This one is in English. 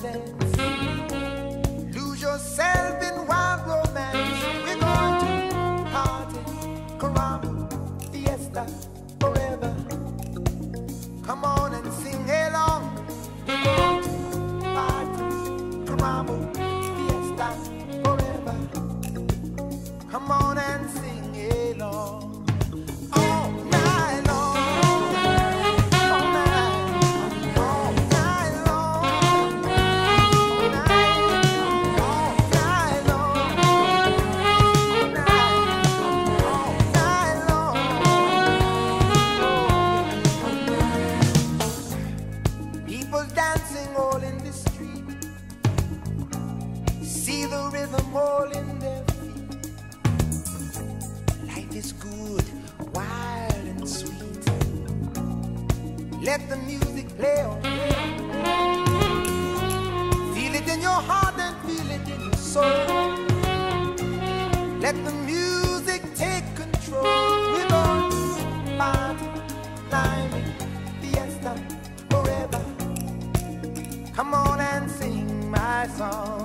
dance. Lose yourself in wild romance. We're going to party, caramba, fiesta, forever. Come on and sing along. We're going to party, caramba, fiesta, forever. Come on and sing along. Dancing all in the street, see the rhythm all in their feet. Life is good, wild and sweet. Let the music play on. Feel it in your heart and feel it in your soul. Let the music take control. We're going to party, climbing, fiesta, forever. Come on and sing my song.